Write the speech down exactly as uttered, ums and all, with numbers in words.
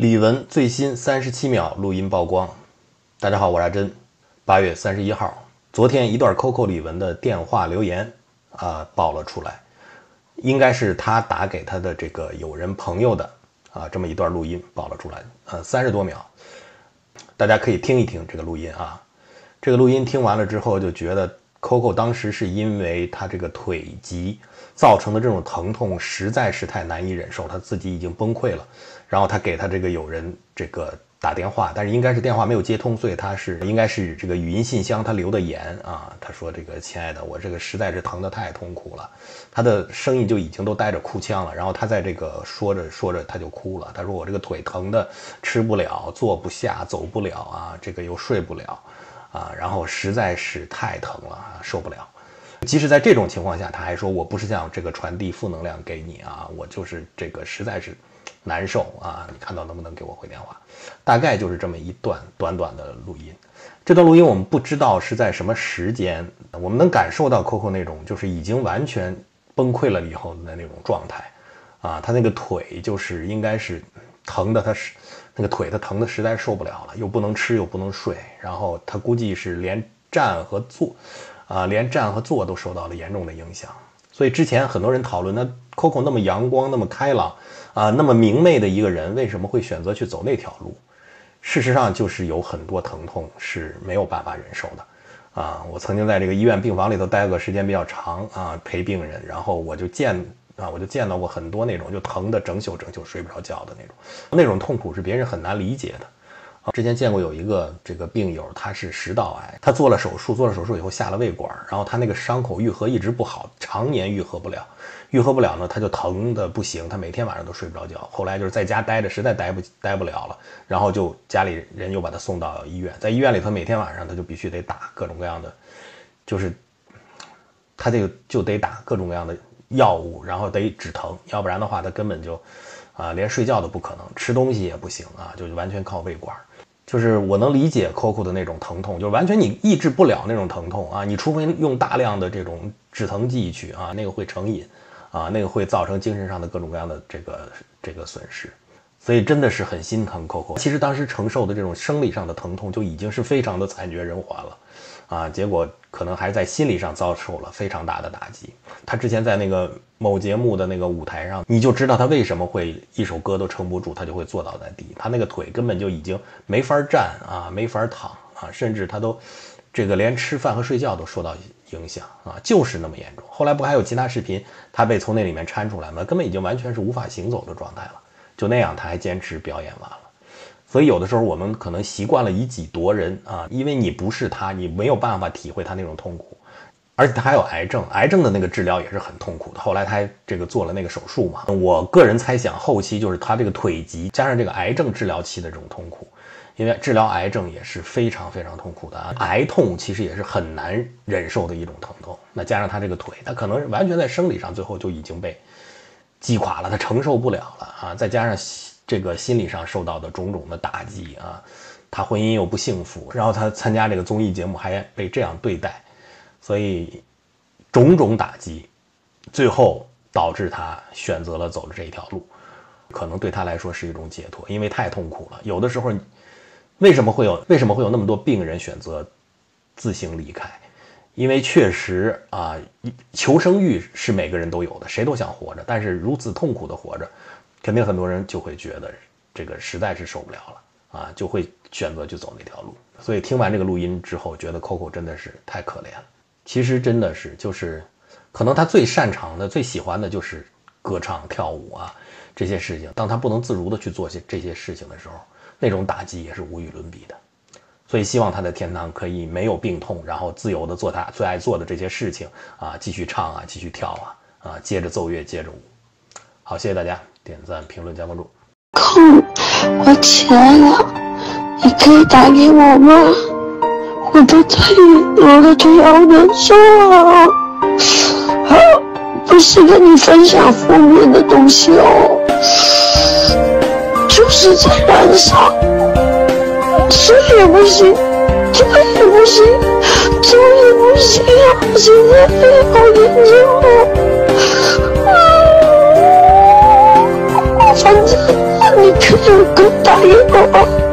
李玟最新三十七秒录音曝光。大家好，我是阿珍。八月三十一号，昨天一段 Coco 李玟的电话留言啊、呃、爆了出来，应该是他打给他的这个友人朋友的啊这么一段录音爆了出来，呃三十多秒，大家可以听一听这个录音啊。这个录音听完了之后，就觉得 Coco 当时是因为他这个腿疾造成的这种疼痛实在是太难以忍受，他自己已经崩溃了。然后他给他这个友人这个打电话，但是应该是电话没有接通，所以他是应该是这个语音信箱他留的言啊。他说：“这个亲爱的，我这个实在是疼得太痛苦了。”他的声音就已经都带着哭腔了。然后他在这个说着说着他就哭了。他说：“我这个腿疼的吃不了，坐不下，走不了啊，这个又睡不了啊，然后实在是太疼了，受不了。”即使在这种情况下，他还说：“我不是想这个传递负能量给你啊，我就是这个实在是难受啊，你看到能不能给我回电话？”大概就是这么一段短短的录音。这段录音我们不知道是在什么时间，我们能感受到 Coco 那种就是已经完全崩溃了以后的那种状态啊，他那个腿就是应该是疼的，他是那个腿他疼的实在受不了了，又不能吃又不能睡，然后他估计是连站和坐啊，连站和坐都受到了严重的影响。所以之前很多人讨论，那 Coco 那么阳光那么开朗啊，那么明媚的一个人，为什么会选择去走那条路？事实上就是有很多疼痛是没有办法忍受的啊。我曾经在这个医院病房里头待个时间比较长啊，陪病人，然后我就见啊，我就见到过很多那种就疼的整宿整宿睡不着觉的那种，那种痛苦是别人很难理解的。之前见过有一个这个病友，他是食道癌，他做了手术，做了手术以后下了胃管，然后他那个伤口愈合一直不好，常年愈合不了，愈合不了呢，他就疼的不行，他每天晚上都睡不着觉。后来就是在家待着，实在待不待不了了，然后就家里人又把他送到医院，在医院里头每天晚上他就必须得打各种各样的，就是他这个就得打各种各样的药物，然后得止疼，要不然的话他根本就啊连睡觉都不可能，吃东西也不行啊，就完全靠胃管。就是我能理解 Coco 的那种疼痛，就是完全你抑制不了那种疼痛啊，你除非用大量的这种止疼剂去啊，那个会成瘾啊，那个会造成精神上的各种各样的这个这个损失，所以真的是很心疼 Coco。其实当时承受的这种生理上的疼痛就已经是非常的惨绝人寰了啊，结果可能还在心理上遭受了非常大的打击。他之前在那个某节目的那个舞台上，你就知道他为什么会一首歌都撑不住，他就会坐倒在地。他那个腿根本就已经没法站啊，没法躺啊，甚至他都这个连吃饭和睡觉都受到影响啊，就是那么严重。后来不还有其他视频，他被从那里面搀出来吗？根本已经完全是无法行走的状态了。就那样他还坚持表演完了。所以有的时候我们可能习惯了以己夺人啊，因为你不是他，你没有办法体会他那种痛苦。而且他还有癌症，癌症的那个治疗也是很痛苦的。后来他还这个做了那个手术嘛，我个人猜想后期就是他这个腿疾加上这个癌症治疗期的这种痛苦，因为治疗癌症也是非常非常痛苦的啊，癌痛其实也是很难忍受的一种疼痛。那加上他这个腿，他可能完全在生理上最后就已经被击垮了，他承受不了了啊，再加上这个心理上受到的种种的打击啊，他婚姻又不幸福，然后他参加这个综艺节目还被这样对待。所以种种打击最后导致他选择了走的这一条路，可能对他来说是一种解脱，因为太痛苦了。有的时候为什么会有为什么会有那么多病人选择自行离开？因为确实啊，求生欲是每个人都有的，谁都想活着，但是如此痛苦的活着，肯定很多人就会觉得这个实在是受不了了啊，就会选择去走那条路。所以听完这个录音之后，觉得 Coco 真的是太可怜了。其实真的是就是可能他最擅长的最喜欢的就是歌唱跳舞啊这些事情，当他不能自如的去做些这些事情的时候，那种打击也是无与伦比的。所以希望他在天堂可以没有病痛，然后自由的做他最爱做的这些事情啊，继续唱啊，继续跳啊，啊，接着奏乐，接着舞。好，谢谢大家点赞评论加关注。 空，我起来了，你可以打给我吗？我的腿，我的腿好难受啊！啊，不是跟你分享负面的东西哦，就是在燃烧，睡也不行，坐也不行，走也不行啊！现在好严重哦，啊，反正。 你可以给我打给我。